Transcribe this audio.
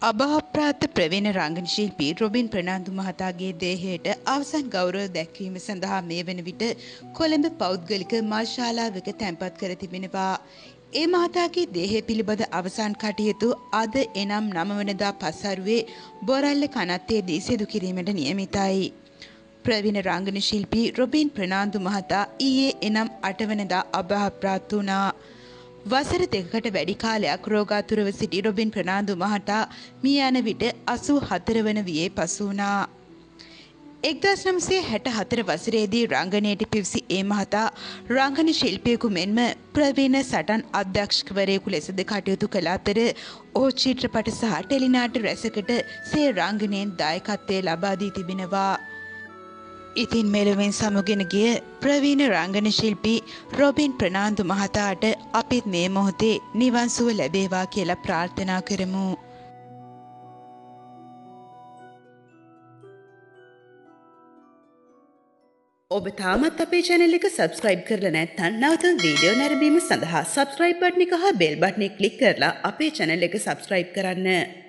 අභාප්‍රාත ප්‍රවීණ රංගන ශිල්පී රොබින් ප්‍රනාන්දු මහතාගේ දේහයට අවසන් ගෞරව දැක්වීම සඳහා මේ වන විට කොළඹ පෞද්ගලික මල් ශාලාවක තැන්පත් කර තිබෙනවා. ඒ මහතාගේ දේහය පිළිබඳ අවසන් කටයුතු අද එනම් 9 වෙනිදා පස්වරුවේ බොරැල්ල කනත්තේදී සිදු කිරීමට නියමිතයි. ප්‍රවීණ රංගන ශිල්පී රොබින් ප්‍රනාන්දු මහතා ඊයේ එනම් 8 වෙනිදා අභාප්‍රාත් වුණා. වසර දෙකකට වැඩි කාලයක් රෝගාතුරව සිටි රොබින් ප්‍රනාන්දු මහතා මිය යන විට 84 වන වියේ පසු වුණා. 1964 වසරේදී රංගනයට පිවිසි ඒ මහතා රංගන ශිල්පියෙකු මෙන්ම ප්‍රවීණ සටන් අධ්‍යක්ෂකවරයෙකු ලෙසද කටයුතු කළ අතර ඔහු චිත්‍රපට සහ ටෙලිනාට්‍ය රැසකට සේ රංගනයෙන් දායකත්වය ලබා දී තිබෙනවා. ඉතින් මෙලොවෙන් සමුගෙන ගිය ප්‍රවීණ රංගන ශිල්පී රොබින් ප්‍රනාන්දු මහතාට අපිත් මේ මොහොතේ නිවන් සුව ලැබේවා කියලා ප්‍රාර්ථනා කරමු. ඔබ තාමත් අපේ channel එක subscribe කරලා නැත්නම් නැවතුම් වීඩියෝ නැරඹීම සඳහා subscribe button එක හා bell button එක click කරලා අපේ channel එක subscribe කරන්න.